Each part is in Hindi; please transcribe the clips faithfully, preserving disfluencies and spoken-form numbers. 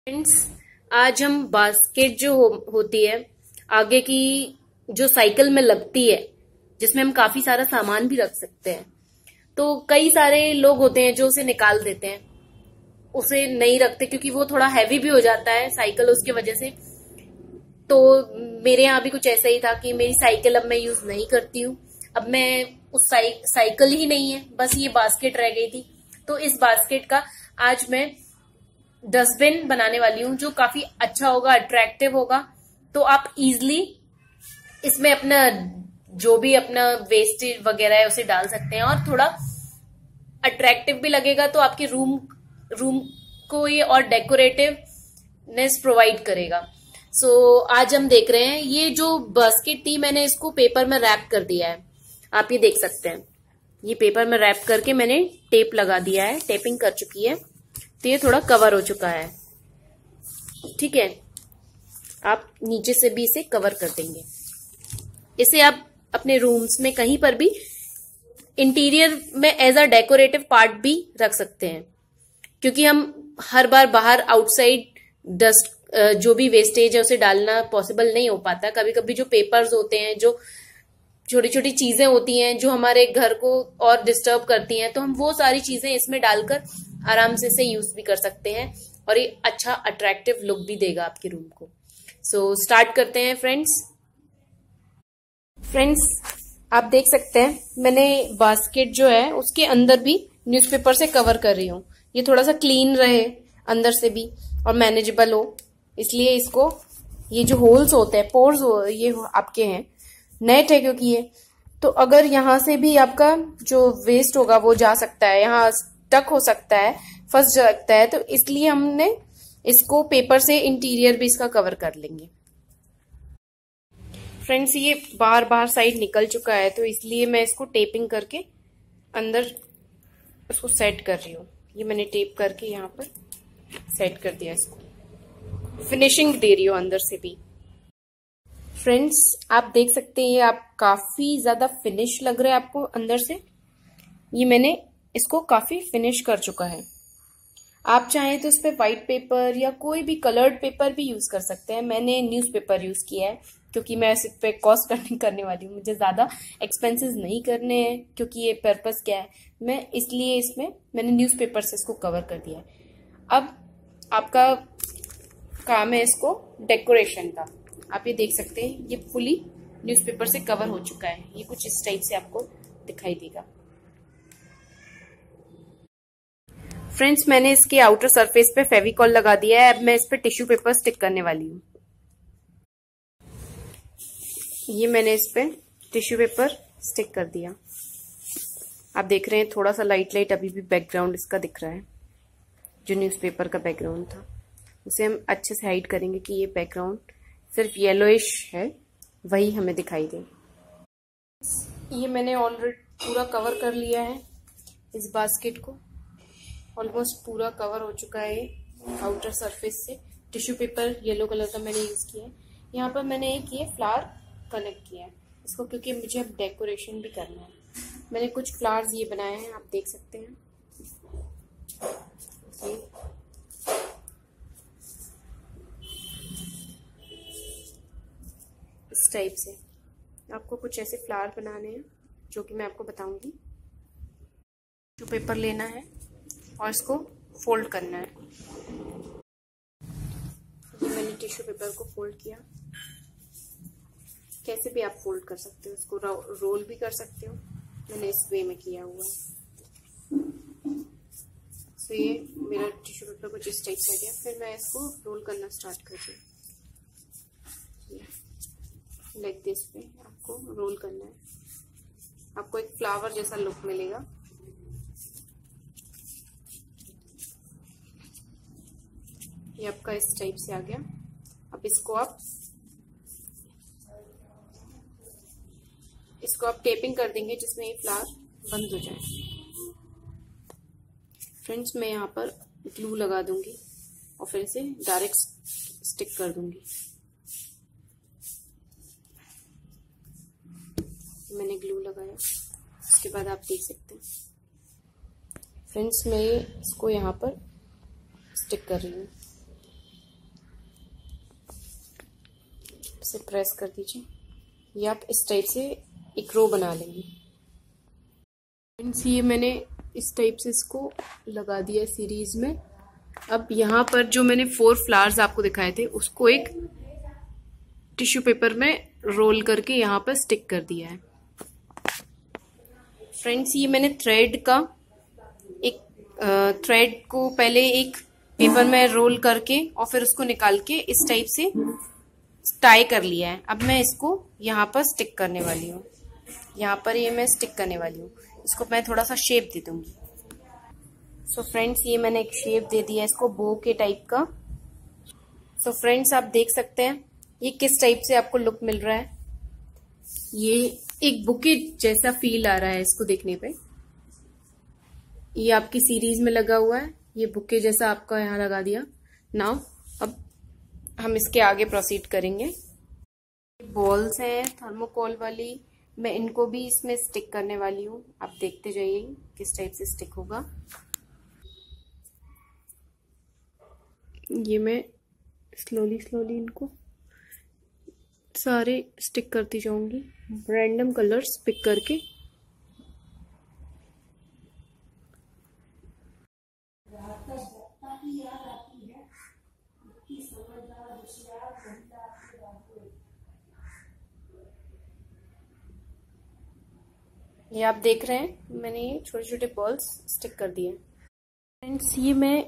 फ्रेंड्स, आज हम बास्केट जो हो, होती है आगे की, जो साइकिल में लगती है, जिसमें हम काफी सारा सामान भी रख सकते हैं। तो कई सारे लोग होते हैं जो उसे निकाल देते हैं, उसे नहीं रखते क्योंकि वो थोड़ा हैवी भी हो जाता है साइकिल उसकी वजह से। तो मेरे यहाँ भी कुछ ऐसा ही था कि मेरी साइकिल अब मैं यूज नहीं करती हूँ। अब मैं उस साइक, साइकिल ही नहीं है, बस ये बास्केट रह गई थी। तो इस बास्केट का आज मैं डस्टबिन बनाने वाली हूँ, जो काफी अच्छा होगा, अट्रैक्टिव होगा। तो आप इजिली इसमें अपना जो भी अपना वेस्टेज वगैरह है उसे डाल सकते हैं और थोड़ा अट्रैक्टिव भी लगेगा। तो आपके रूम रूम को ये और डेकोरेटिवनेस प्रोवाइड करेगा। सो so, आज हम देख रहे हैं ये जो बास्केट थी, मैंने इसको पेपर में रैप कर दिया है। आप ये देख सकते हैं, ये पेपर में रैप करके मैंने टेप लगा दिया है, टेपिंग कर चुकी है। तो ये थोड़ा कवर हो चुका है, ठीक है। आप नीचे से भी इसे कवर कर देंगे। इसे आप अपने रूम्स में कहीं पर भी इंटीरियर में एज अ डेकोरेटिव पार्ट भी रख सकते हैं, क्योंकि हम हर बार बाहर आउटसाइड डस्ट जो भी वेस्टेज है उसे डालना पॉसिबल नहीं हो पाता। कभी कभी जो पेपर्स होते हैं, जो छोटी छोटी चीजें होती हैं जो हमारे घर को और डिस्टर्ब करती हैं, तो हम वो सारी चीजें इसमें डालकर आराम से इसे यूज भी कर सकते हैं और ये अच्छा अट्रैक्टिव लुक भी देगा आपके रूम को। सो so, स्टार्ट करते हैं फ्रेंड्स। फ्रेंड्स, आप देख सकते हैं मैंने बास्केट जो है उसके अंदर भी न्यूज़पेपर से कवर कर रही हूँ। ये थोड़ा सा क्लीन रहे अंदर से भी और मैनेजेबल हो, इसलिए इसको ये जो होल्स होते हैं, पोर्स हो, ये आपके हैं, नेट है क्योंकि ये, तो अगर यहाँ से भी आपका जो वेस्ट होगा वो जा सकता है, यहाँ स्टक हो सकता है, फंस सकता है। तो इसलिए हमने इसको पेपर से इंटीरियर भी इसका कवर कर लेंगे। फ्रेंड्स, ये बाहर बाहर साइड निकल चुका है, तो इसलिए मैं इसको टेपिंग करके अंदर उसको सेट कर रही हूँ। ये मैंने टेप करके यहाँ पर सेट कर दिया, इसको फिनिशिंग दे रही हूँ अंदर से भी। फ्रेंड्स, आप देख सकते हैं ये आप काफी ज्यादा फिनिश लग रहा है आपको अंदर से। ये मैंने इसको काफी फिनिश कर चुका है। आप चाहें तो इस पे व्हाइट पेपर या कोई भी कलर्ड पेपर भी यूज कर सकते हैं। मैंने न्यूज़पेपर यूज किया है क्योंकि मैं इस पे कॉस्ट कटिंग करने वाली हूँ, मुझे ज्यादा एक्सपेंसेस नहीं करने हैं, क्योंकि ये पर्पस क्या है, मैं इसलिए इसमें मैंने न्यूज़पेपर से इसको कवर कर दिया है। अब आपका काम है इसको डेकोरेशन का। आप ये देख सकते हैं ये फुली न्यूज़पेपर से कवर हो चुका है। ये कुछ इस टाइप से आपको दिखाई देगा। फ्रेंड्स, मैंने इसके आउटर सरफेस पे फेविकॉल लगा दिया है। अब मैं इस पे टिश्यू पेपर स्टिक करने वाली हूँ। ये मैंने इस पे टिश्यू पेपर स्टिक कर दिया। आप देख रहे हैं थोड़ा सा लाइट लाइट अभी भी बैकग्राउंड इसका दिख रहा है, जो न्यूज़पेपर का बैकग्राउंड था। उसे हम अच्छे से हाइड करेंगे कि ये बैकग्राउंड सिर्फ येलोइश है, वही हमें दिखाई दे। ये मैंने ऑलरेडी पूरा कवर कर लिया है इस बास्केट को। ऑलमोस्ट पूरा कवर हो चुका है आउटर सरफेस से। टिश्यू पेपर येलो कलर का मैंने यूज किया है। यहाँ पर मैंने एक ये फ्लावर कनेक्ट किया है इसको, क्योंकि मुझे अब डेकोरेशन भी करना है। मैंने कुछ फ्लावर्स ये बनाए हैं, आप देख सकते हैं। इस टाइप से आपको कुछ ऐसे फ्लावर बनाने हैं, जो कि मैं आपको बताऊंगी। टिश्यू पेपर लेना है और इसको फोल्ड करना है। ये मैंने टिश्यू पेपर को फोल्ड किया। कैसे भी आप फोल्ड कर सकते हो, इसको रोल भी कर सकते हो। मैंने इस वे में किया हुआ है। तो ये मेरा टिश्यू पेपर कुछ इस टाइप से आ गया। फिर मैं इसको रोल करना स्टार्ट कर दूँ। लाइक दिस पे आपको रोल करना है। आपको एक फ्लावर जैसा लुक मिलेगा। ये आपका इस टाइप से आ गया। अब इसको आप इसको आप टेपिंग कर देंगे, जिसमें ये फ्लावर बंद हो जाए। फ्रेंड्स, मैं यहाँ पर ग्लू लगा दूंगी और फिर इसे डायरेक्ट स्टिक कर दूंगी। मैंने ग्लू लगाया, उसके बाद आप देख सकते हैं फ्रेंड्स, मैं इसको यहाँ पर स्टिक कर रही हूँ। से प्रेस कर दीजिए। ये आप इस टाइप से एक रो बना लेंगे। फ्रेंड्स ये मैंने इस टाइप से इसको लगा दिया सीरीज में। अब यहाँ पर जो मैंने फोर फ्लावर्स आपको दिखाए थे उसको एक टिश्यू पेपर में रोल करके यहाँ पर स्टिक कर दिया है। फ्रेंड्स ये मैंने थ्रेड का एक थ्रेड को पहले एक पेपर में रोल करके और फिर उसको निकाल के इस टाइप से टाई कर लिया है। अब मैं इसको यहाँ पर स्टिक करने वाली हूँ। यहाँ पर ये मैं स्टिक करने वाली हूँ। इसको मैं थोड़ा सा शेप दे दूंगी। सो so फ्रेंड्स ये मैंने एक शेप दे दिया है इसको बो के टाइप का। सो so फ्रेंड्स आप देख सकते हैं ये किस टाइप से आपको लुक मिल रहा है। ये एक बुके जैसा फील आ रहा है इसको देखने पे। ये आपकी सीरीज में लगा हुआ है, ये बुके जैसा आपका यहाँ लगा दिया। नाउ अब हम इसके आगे प्रोसीड करेंगे। बॉल्स हैं थर्मोकॉल वाली, मैं इनको भी इसमें स्टिक करने वाली हूँ। आप देखते जाइए किस टाइप से स्टिक होगा। ये मैं स्लोली स्लोली इनको सारे स्टिक करती जाऊंगी, रैंडम कलर्स पिक करके। ये आप देख रहे हैं मैंने ये छोटे छोटे बॉल्स स्टिक कर दिए। फ्रेंड्स ये मैं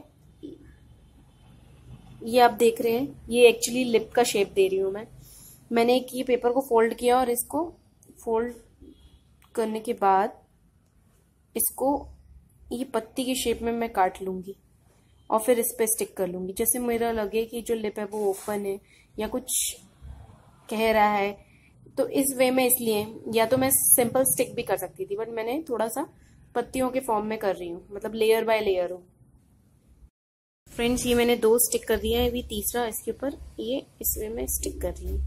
ये आप देख रहे हैं ये एक्चुअली लिप का शेप दे रही हूँ मैं। मैंने एक ये पेपर को फोल्ड किया और इसको फोल्ड करने के बाद इसको ये पत्ती की शेप में मैं काट लूंगी और फिर इस पे स्टिक कर लूंगी। जैसे मेरा लगे कि जो लिप है वो ओपन है या कुछ कह रहा है, तो इस वे में, इसलिए या तो मैं सिंपल स्टिक भी कर सकती थी बट मैंने थोड़ा सा पत्तियों के फॉर्म में कर रही हूँ, मतलब लेयर बाय लेयर हो। फ्रेंड्स ये मैंने दो स्टिक कर दिया है, अभी तीसरा इसके ऊपर ये इस वे में स्टिक कर रही हूँ।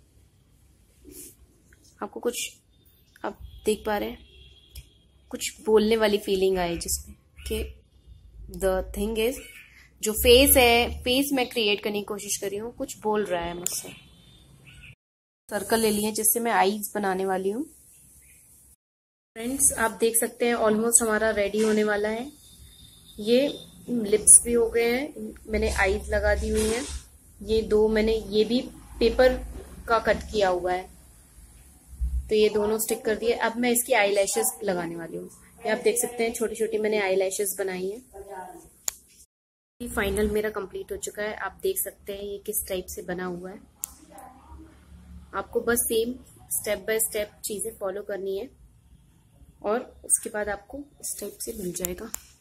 आपको कुछ आप देख पा रहे हैं कुछ बोलने वाली फीलिंग आई जिसमें कि द थिंग इज जो फेस है, फेस मैं क्रिएट करने की कोशिश कर रही हूँ, कुछ बोल रहा है मुझसे। सर्कल ले लिए जिससे मैं आईज बनाने वाली हूँ। फ्रेंड्स आप देख सकते हैं ऑलमोस्ट हमारा रेडी होने वाला है। ये लिप्स भी हो गए हैं, मैंने आईज लगा दी हुई हैं। ये दो मैंने ये भी पेपर का कट किया हुआ है, तो ये दोनों स्टिक कर दिए। अब मैं इसकी आई लैशेस लगाने वाली हूँ। ये आप देख सकते हैं छोटी छोटी मैंने आई लैशेस बनाई है। फाइनल मेरा कंप्लीट हो चुका है। आप देख सकते हैं ये किस टाइप से बना हुआ है। आपको बस सेम स्टेप बाय स्टेप चीजें फॉलो करनी है और उसके बाद आपको इस टाइप से मिल जाएगा।